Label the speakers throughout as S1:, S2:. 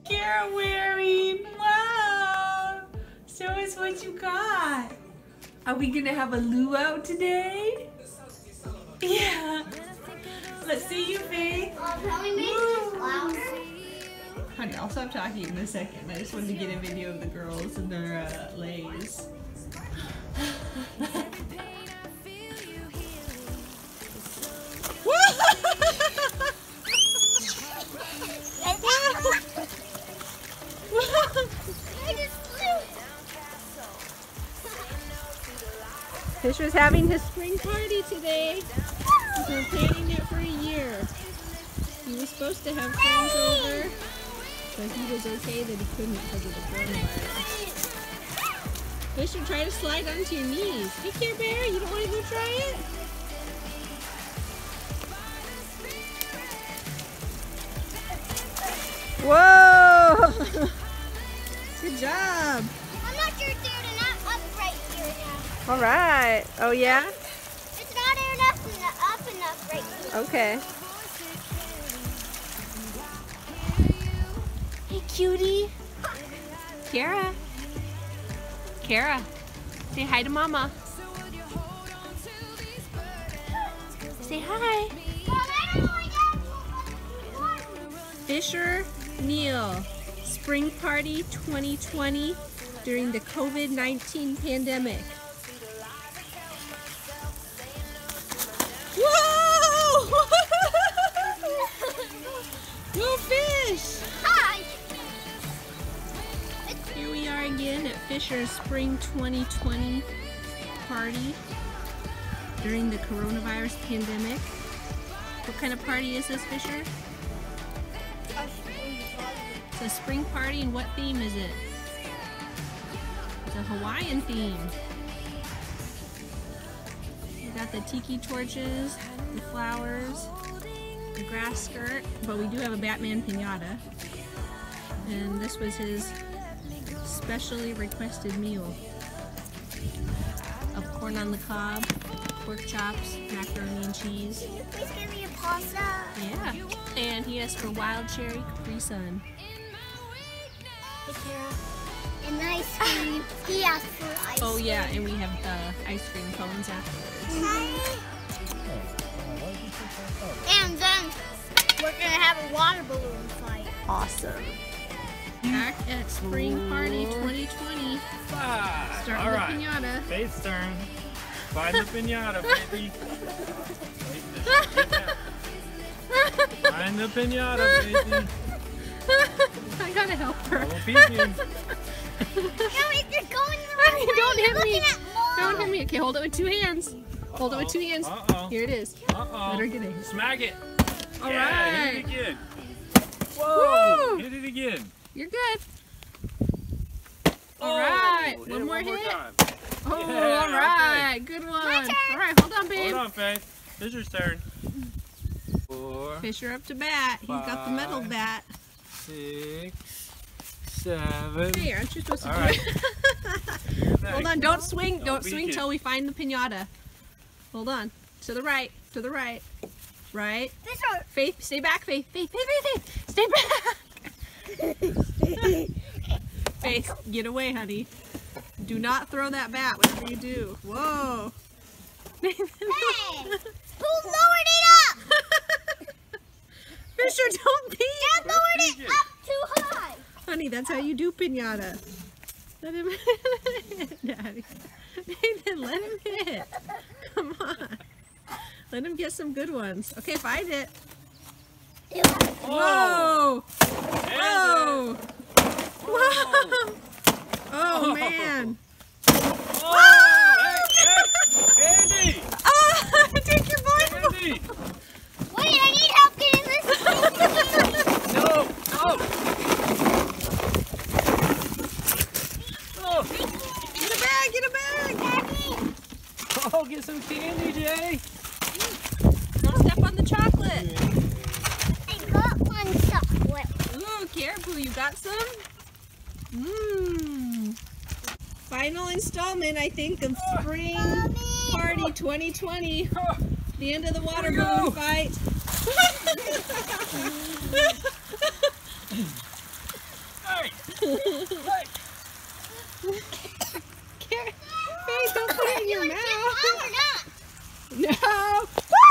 S1: Kara wearing. Wow. Show us what you got. Are we gonna have a luau today? Yeah. Let's see you, Faith. Honey, I'll stop talking in a second. I just wanted to get a video of the girls and their leis. Fisher's having his spring party today. He's been planning it for a year. He was supposed to have friends over, but he was okay that he couldn't because of the coronavirus. Fisher, try to slide onto your knees. Hey, Care Bear, you don't want to go try it? Whoa! Good job.
S2: I'm not sure it's not up right here now.
S1: All right. Oh yeah?
S2: It's not up enough right here.
S1: Okay. Hey, cutie. Kara. Kara. Say hi to Mama. Say hi. Fisher Neal, Spring Party 2020 during the COVID-19 pandemic. Whoa! Go fish!
S2: Hi!
S1: Here we are again at Fisher's Spring 2020 party during the coronavirus pandemic. What kind of party is this, Fisher? It's a spring party, and what theme is it? It's a Hawaiian theme. We got the tiki torches, the flowers, the grass skirt, but we do have a Batman piñata. And this was his specially requested meal of corn on the cob, pork chops, macaroni and cheese.
S2: Can you please give me a pasta?
S1: Yeah. And he asked for wild cherry Capri Sun.
S2: Hey, Kara. And ice cream. He asked for ice cream.
S1: Oh yeah, and we have ice cream cones afterwards.
S2: And then we're going to have a water balloon fight.
S1: Awesome. Back at Spring Party 2020.
S3: Five.
S1: Start
S3: All
S1: with
S3: right.
S1: the piñata.
S3: Faith's turn. Find the piñata, baby. Find the piñata, baby.
S1: I gotta help her.
S3: Double peeking.
S2: No, it's just going the wrong way.
S1: Don't hit
S2: You're
S1: me.
S2: looking at Mom.
S1: Don't hit me. Okay, hold it with two hands. Hold it with two hands.
S3: Uh-oh.
S1: Here it is.
S3: Uh-oh.
S1: Let her get it.
S3: Smack it.
S1: All
S3: Yeah, hit
S1: right.
S3: it again. Whoa.
S1: Woo.
S3: Hit it again.
S1: You're good. All
S3: Oh,
S1: right.
S3: hit
S1: One
S3: it
S1: more hit.
S3: time.
S1: Oh,
S3: Yeah,
S1: all right. Good one.
S2: My turn.
S1: All right, hold on, babe.
S3: Hold on, Faith. Fisher's turn. 4,
S1: Fisher up to bat. He's got the metal
S3: 5,
S1: bat.
S3: 6, 7.
S1: Hey, aren't you supposed to
S3: All
S1: do
S3: right.
S1: it? Hold on, don't swing. Don't
S3: beat
S1: swing
S3: you.
S1: till we find the piñata. Hold on. To the right. To the right. Right.
S2: Fisher.
S1: Faith, stay back, Faith. Faith, Faith, Faith, Faith. Stay back. Faith, get away, honey. Do not throw that bat, whatever you do. Whoa.
S2: Hey! Who lowered it up?
S1: Fisher, don't peek.
S2: Dad lowered it up too high.
S1: Honey, that's how you do piñata. Let him hit, Daddy. Nathan, let him hit. Come on. Let him get some good ones. Okay, find it. Whoa! Whoa! Whoa! Oh, man.
S3: Oh, hey, Andy!
S1: Ah! Take your ball!
S3: Andy!
S2: Wait, I need help getting this.
S3: No! Oh! Oh!
S1: Get a bag! Get a bag!
S3: Oh, get some candy, Jay!
S1: Don't step on the chocolate.
S2: I got one chocolate.
S1: Ooh, careful. You got some? Mmm. Final installment, I think, of Spring Party 2020. The end of the water balloon fight. Faye, don't put it in your mouth. No.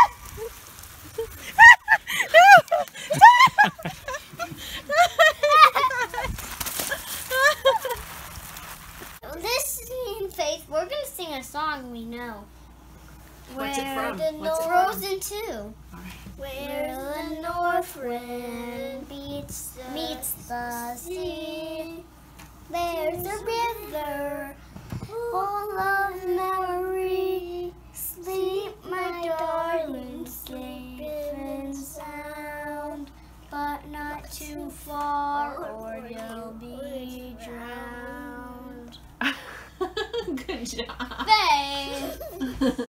S2: Listening, Faith, we're gonna sing a song we know.
S4: What's it from?
S2: Frozen 2.
S4: Alright.
S2: Where the north wind meets the sea, there's a river full of memory. Sleep, my darling, sleep and sound, but not too far or you'll be drowned.
S4: Good job.
S2: Faith.